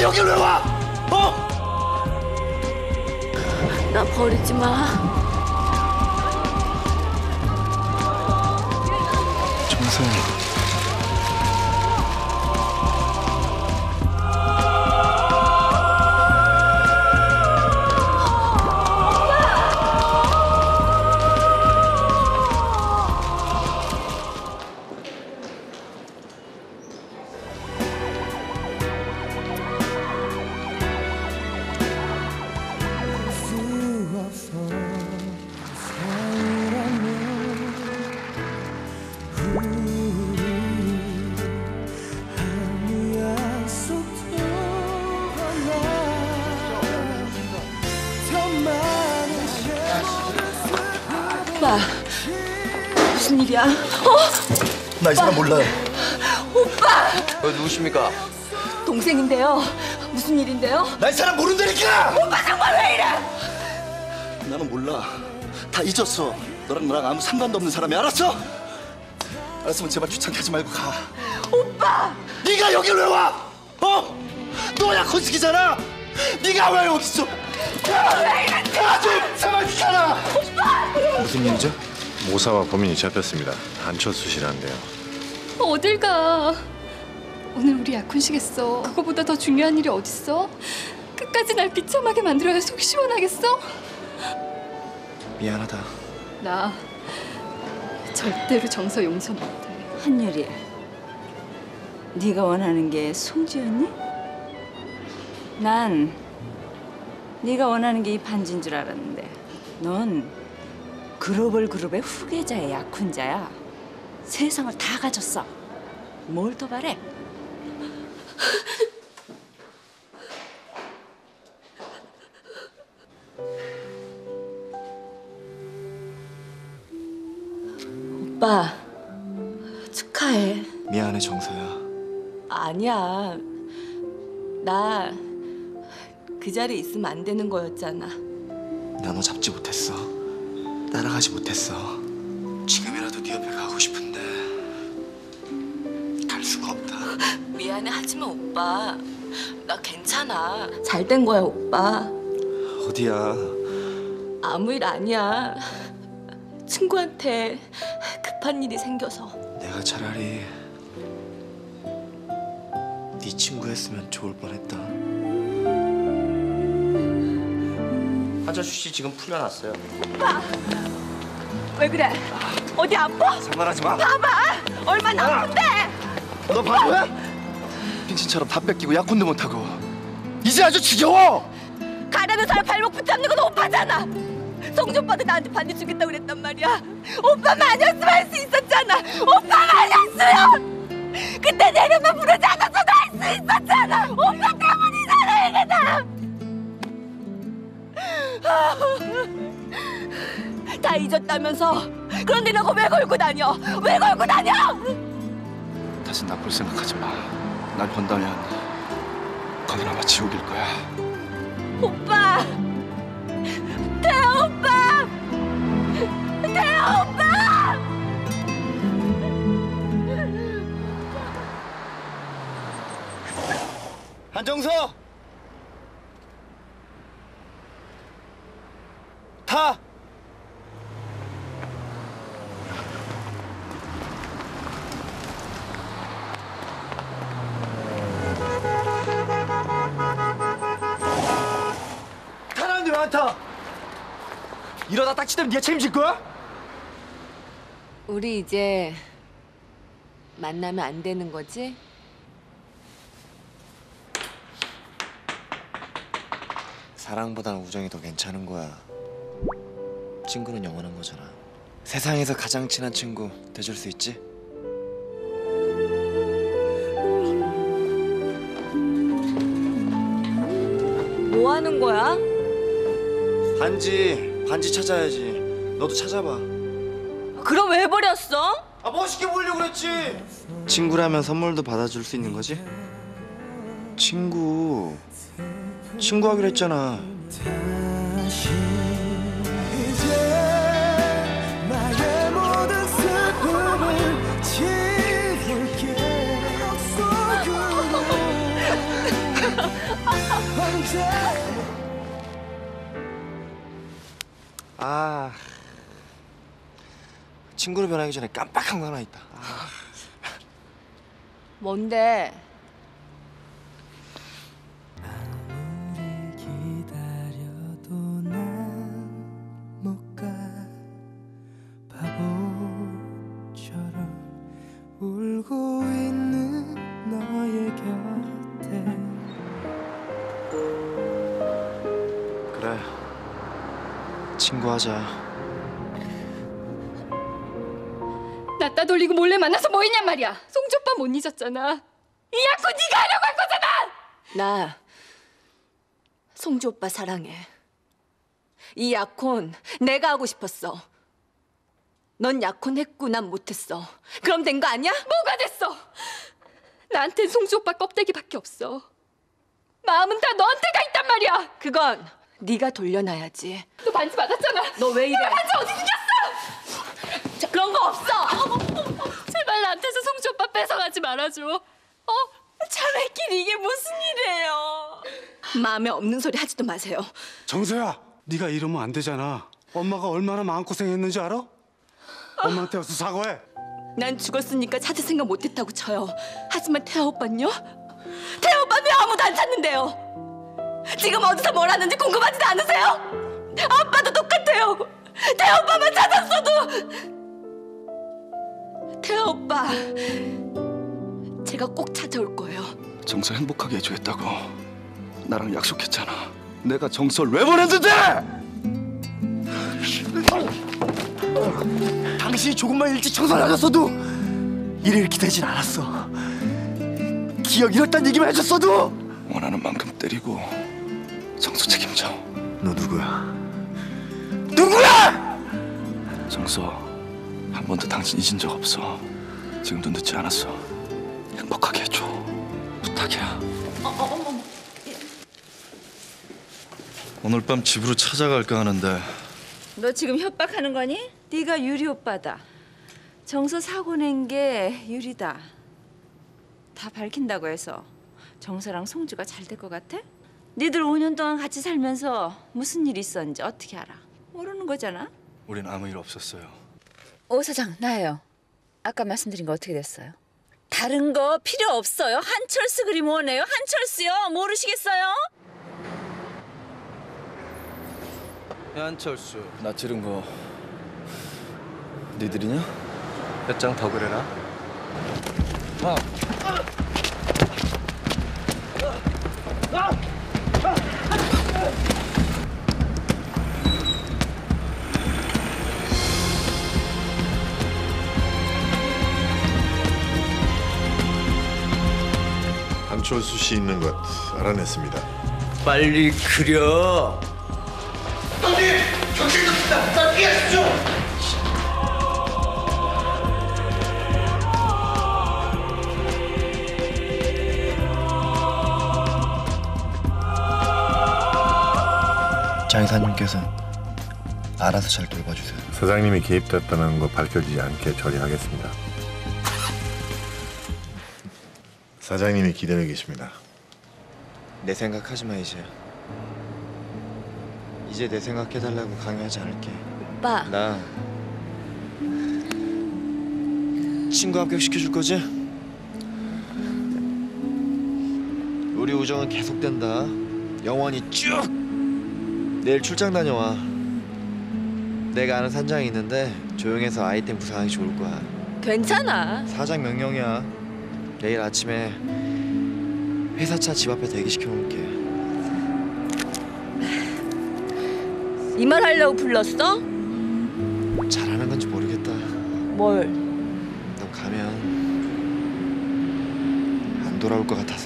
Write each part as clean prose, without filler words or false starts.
여길 왜 와? 어? 나 버리지 마. 정서야. 오빠, 무슨 일이야? 나 이 사람 몰라요. 오빠! 누구십니까? 동생인데요. 무슨 일인데요? 나 이 사람 모른다니까! 오빠 정말 왜 이래? 나는 몰라. 다 잊었어. 너랑 나랑 아무 상관도 없는 사람이. 알았어? 알았으면 제발 귀찮게 하지 말고 가. 오빠! 네가 여길 왜 와? 어? 너야 건식이잖아. 네가 왜 여기 있어? 왜 이래? 좀 제발 귀찮아. 무슨 일이죠? 모사와 범인이 잡혔습니다. 안철수 씨라는데요. 어딜 가? 오늘 우리 약혼식 했어. 그거보다 더 중요한 일이 어딨어? 끝까지 날 비참하게 만들어야 속이 시원하겠어? 미안하다. 나 절대로 정서 용서 못해. 한유리, 네가 원하는 게 송지였니? 난 네가 원하는 게 이 반지인 줄 알았는데 넌 글로벌 그룹의 후계자의 약혼자야. 세상을 다 가졌어. 뭘 더 바래? 오빠, 축하해. 미안해 정서야. 아니야. 나 그 자리에 있으면 안 되는 거였잖아. 나 너 잡지 못했어. 따라가지 못했어. 지금이라도 네 옆에 가고 싶은데 갈 수가 없다. 미안해 하지만 오빠, 나 괜찮아. 잘 된 거야 오빠. 어디야? 아무 일 아니야. 친구한테 급한 일이 생겨서. 내가 차라리 네 친구였으면 좋을 뻔했다. 한철수 씨 지금 풀려났어요. 오빠! 왜 그래? 어디 아파? 상관하지 마. 봐봐! 얼마나 아픈데! 너 바보야? 빙신처럼 다 뺏기고 약혼도 못하고 이제 아주 지겨워! 가라는 사람 발목 붙잡는 건 오빠잖아! 성주 오빠도 나한테 반지 주겠다고 그랬단 말이야. 오빠만 아니었으면 할 수 있었잖아. 오빠만 아니었으면 그때 내려만 부르지 않았어도 할 수 있었잖아. 오빠 때문이잖아 이게 다. 다 잊었다면서. 그런데 너가 왜 걸고 다녀? 왜 걸고 다녀? 다시 나 볼 생각하지 마. 날 본다면 거긴 아마 지옥일 거야. 오빠! 태아 오빠! 태아 오빠! 한정서! 타! 타라는데 왜 안 타? 이러다 딱지되면 네가 책임질 거야? 우리 이제 만나면 안 되는 거지? 사랑보다는 우정이 더 괜찮은 거야. 친구는 영원한 거잖아. 세상에서 가장 친한 친구 돼줄 수 있지? 뭐 하는 거야? 반지 찾아야지. 너도 찾아봐. 그럼 왜 버렸어? 아, 멋있게 보려고 그랬지. 친구라면 선물도 받아줄 수 있는 거지? 친구 하기로 했잖아. 아, 친구로 변하기 전에 깜빡한 거 하나 있다. 뭔데? 기다려도 난 못 가 바보처럼 울고 있는 너의 곁에 그래, 친구하자. 나 따돌리고 몰래 만나서 뭐 했냔 말이야. 송주 오빠 못 잊었잖아. 이 약혼 네가 하려고 한 거잖아. 나 송주 오빠 사랑해. 이 약혼 내가 하고 싶었어. 넌 약혼했고 난 못했어. 그럼 된 거 아니야? 뭐가 됐어? 나한텐 송주 오빠 껍데기밖에 없어. 마음은 다 너한테가 있단 말이야. 그건 네가 돌려놔야지. 너 반지 받았잖아. 너 왜 이래? 너 반지 어디 숨겼어? 자, 그런 거 없어. 제발 나한테서 송주 오빠 뺏어가지 말아줘. 자매끼리 이게 무슨 일이에요? 마음에 없는 소리 하지도 마세요. 정서야, 네가 이러면 안 되잖아. 엄마가 얼마나 마음고생했는지 알아? 엄마한테 와서 사과해. 난 죽었으니까 찾을 생각 못했다고 쳐요. 하지만 태아 오빠는요? 태아 오빠는 왜 아무도 안 찾는데요? 지금 어디서 뭘 하는지 궁금하지도 않으세요? 아빠도 똑같아요. 태아 오빠만 찾았어도. 태아 오빠, 제가 꼭 찾아올 거예요. 정서 행복하게 해주겠다고 나랑 약속했잖아. 내가 정서를 왜 보냈는데? 당신이 조금만 일찍 청소를 하셨어도 일을 이렇게 되진 않았어. 기억 잃었다는 얘기만 해줬어도. 원하는 만큼 때리고 정서 책임져. 너 누구야? 누구야? 정서, 한 번도 당신 잊은 적 없어. 지금도 늦지 않았어. 행복하게 해줘. 부탁이야. 오늘 밤 집으로 찾아갈까 하는데. 너 지금 협박하는 거니? 네가 유리 오빠다. 정서 사고 낸 게 유리다. 다 밝힌다고 해서 정서랑 송주가 잘 될 것 같아? 니들 5년 동안 같이 살면서 무슨 일이 있었는지 어떻게 알아? 모르는 거잖아. 우린 아무 일 없었어요. 오 사장, 나예요. 아까 말씀드린 거 어떻게 됐어요? 다른 거 필요 없어요. 한철수 그림 원해요. 한철수요. 모르시겠어요? 한철수. 나 찌른 거 니들이냐? 몇 장 더 그래라. 한철수 씨 있는 것 알아냈습니다. 빨리 그려. 장사님께서 알아서 잘 돌봐주세요. 사장님이 개입됐다는 거 밝혀지지 않게 처리하겠습니다. 사장님이 기다리고 계십니다. 내 생각하지 마 이제. 이제 내 생각해달라고 강요하지 않을게. 오빠, 나 친구 합격시켜줄 거지? 우리 우정은 계속된다. 영원히 쭉. 내일 출장 다녀와. 내가 아는 산장이 있는데 조용해서 아이템 구상하기 좋을 거야. 괜찮아. 사장 명령이야. 내일 아침에 회사 차 집 앞에 대기시켜 놓을게. 이 말 하려고 불렀어? 잘하는 건지 모르겠다. 뭘? 너 가면 안 돌아올 것 같아서.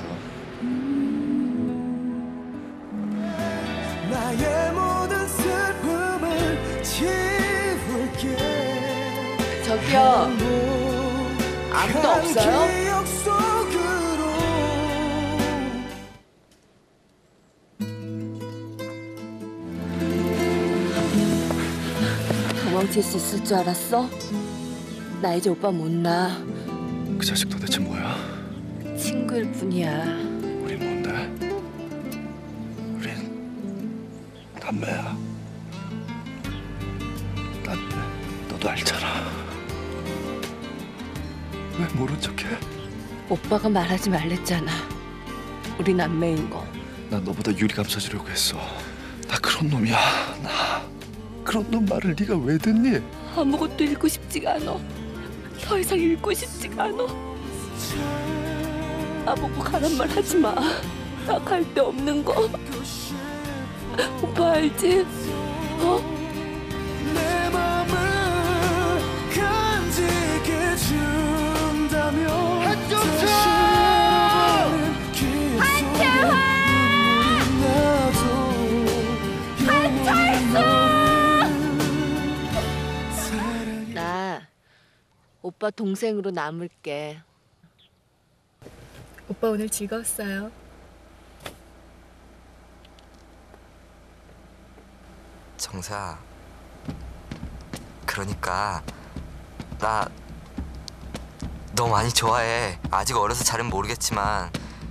나의 모든 슬픔을 지울게 저기요, 아무도 없어요? 기억 속으로 도망칠 수 있을 줄 알았어? 나 이제 오빠 못 나. 그 자식 도대체 뭐야? 친구일 뿐이야. 우린 뭔데? 남매야. 난 너도 알잖아. 왜 모른 척해? 오빠가 말하지 말랬잖아. 우리 남매인 거. 난 너보다 유리 감싸주려고 했어. 나 그런 놈이야. 나 그런 놈 말을 네가 왜 듣니? 아무것도 읽고 싶지가 않아. 더 이상 읽고 싶지가 않아. 나보고 가란 말 하지 마. 나 갈 데 없는 거. 오빠 알지? 내 맘을 간직해 준다면 한정철! 나 오빠 동생으로 남을게. 오빠 오늘 즐거웠어요. 정서야, 그러니까 나 너 많이 좋아해. 아직 어려서 잘은 모르겠지만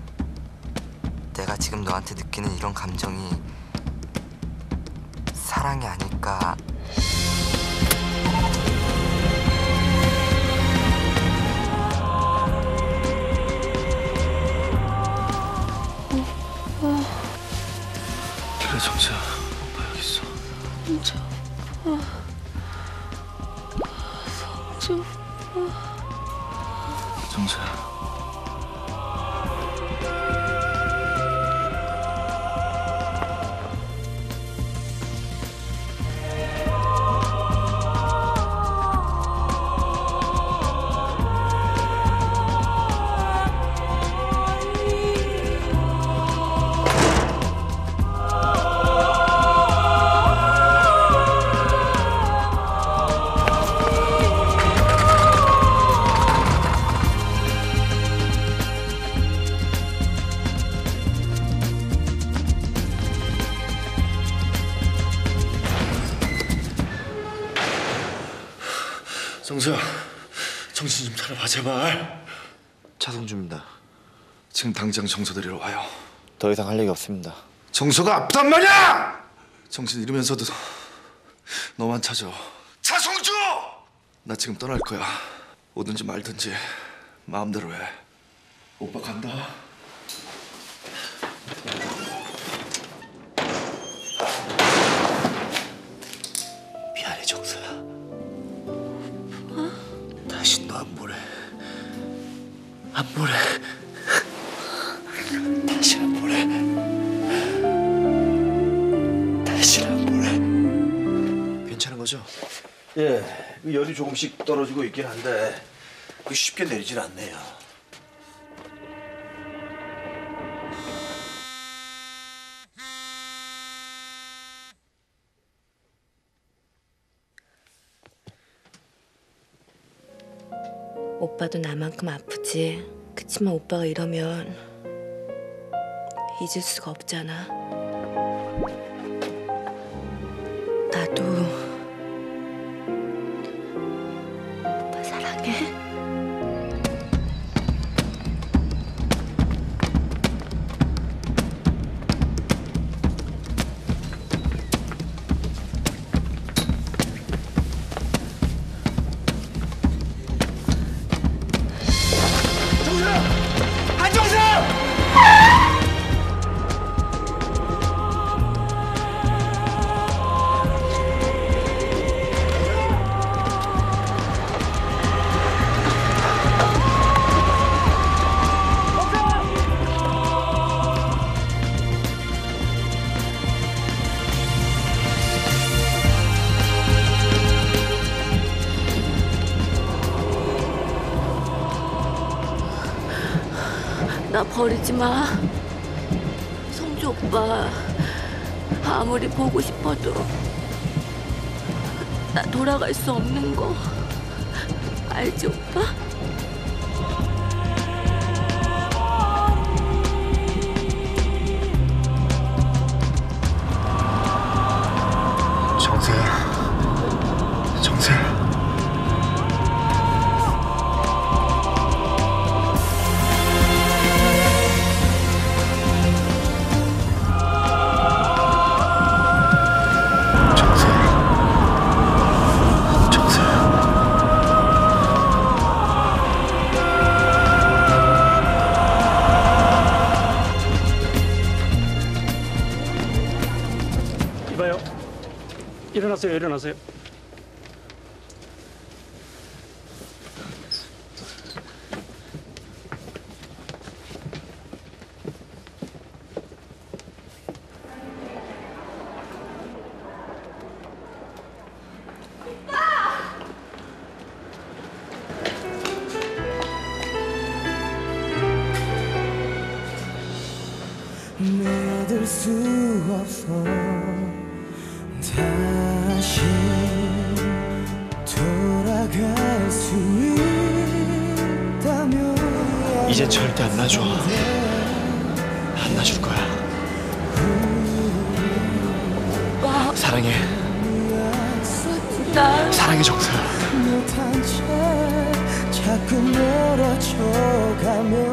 내가 지금 너한테 느끼는 이런 감정이 사랑이 아닐까. 그래 정서야, 오빠 여기 있어. 정서야. 정서야, 정신 좀 차려봐 제발. 차성주입니다. 지금 당장 정서 데리러 와요. 더 이상 할 얘기 없습니다. 정서가 아프단 말이야! 정신 잃으면서도 너만 찾아. 차성주! 나 지금 떠날 거야. 오든지 말든지 마음대로 해. 오빠 간다. 미안해 정서야. 다시 너 안 보내. 안 보내. 다시 안 보내. 다시 안 보내. 괜찮은 거죠? 예, 열이 조금씩 떨어지고 있긴 한데 쉽게 내리질 않네요. 오빠도 나만큼 아프지. 그치만 오빠가 이러면 잊을 수가 없잖아. 나도 오빠 사랑해. 나 버리지 마. 성주 오빠 아무리 보고 싶어도 나 돌아갈 수 없는 거 알지 오빠? 정서야, 정서야. 일어나세요. 일어나세요. 믿을 수 없어 다시 돌아갈 수 있다면 이제 절대 안 놔줘. 안 놔줄 거야. 사랑해. 사랑해 정서야. 못한 채 자꾸 멀어져 가면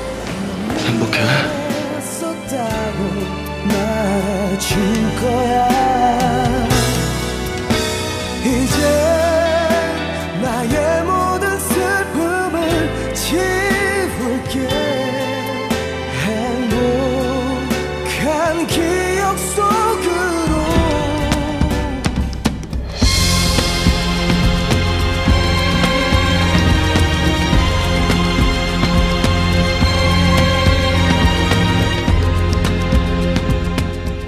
행복해. 썼다고 말해줄 거야.